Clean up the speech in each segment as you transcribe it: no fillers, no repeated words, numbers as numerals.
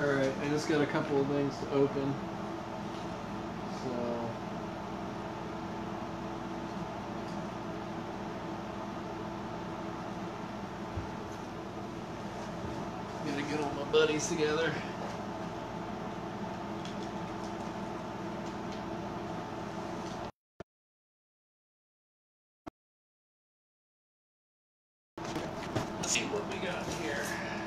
Alright, I just got a couple of things to open. So gotta get all my buddies together. Let's see what we got here.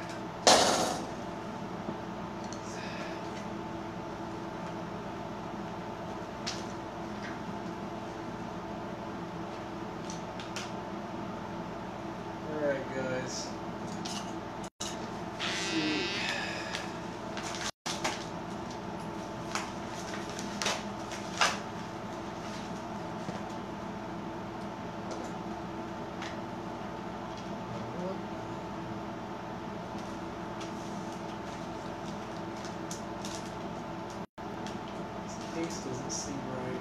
Alright guys. Let's see. This case doesn't seem right.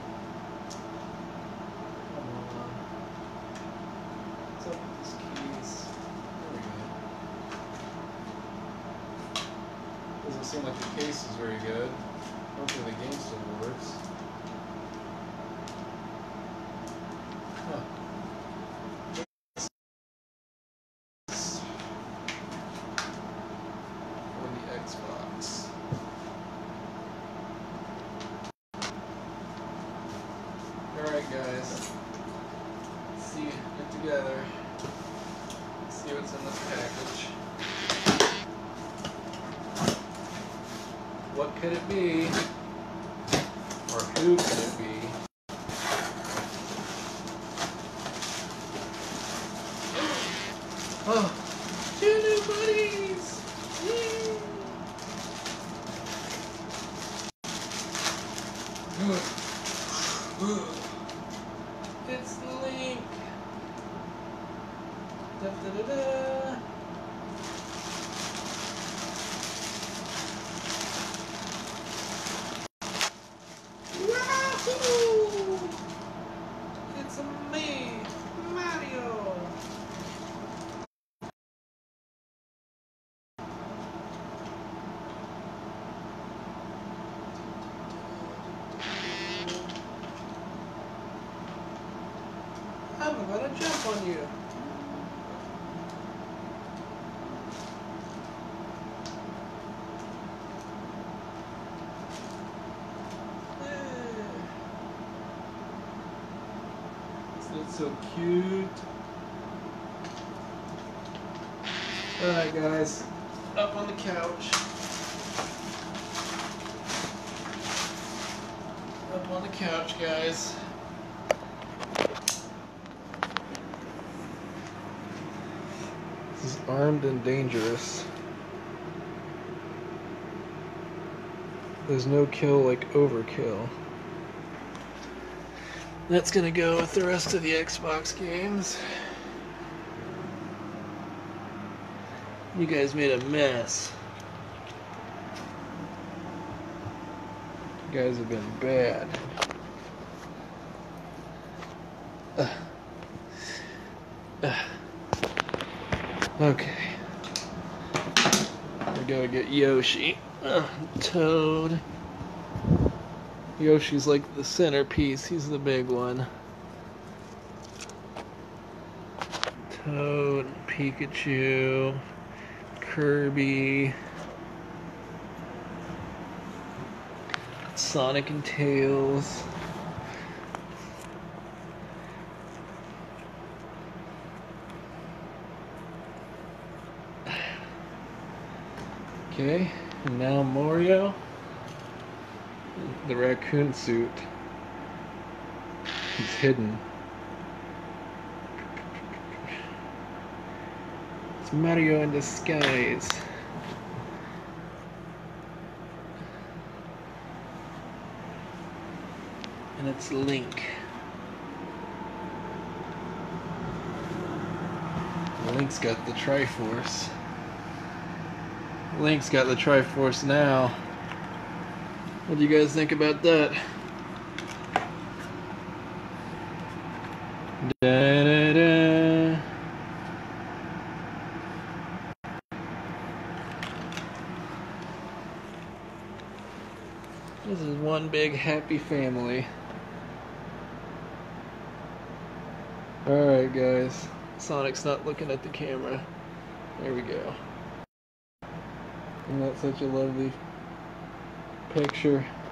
Come on. What's up with this case? There we go. Doesn't seem like the case is very good. Hopefully the game still works. Huh. For the Xbox. Alright guys. Let's see, get together. Let's see what's in this package. What could it be? Or who could it be? Oh, 2 new buddies! Yay! It's Link! Da da da da! Yahoo! It's me, Mario! I'm gonna jump on you. It's so cute. Alright guys, up on the couch. Up on the couch, guys. This is Armed and Dangerous. There's no kill like overkill. That's gonna go with the rest of the Xbox games. You guys made a mess. You guys have been bad. Okay. We gotta get Yoshi. Toad. Yoshi's like the centerpiece. He's the big one. Toad, Pikachu, Kirby, Sonic and Tails. Okay, and now Mario. The raccoon suit. He's hidden. It's Mario in disguise. And it's Link. Link's got the Triforce. Link's got the Triforce now. What do you guys think about that? Da, da, da. This is one big happy family. Alright guys, Sonic's not looking at the camera. There we go. Isn't that such a lovely picture?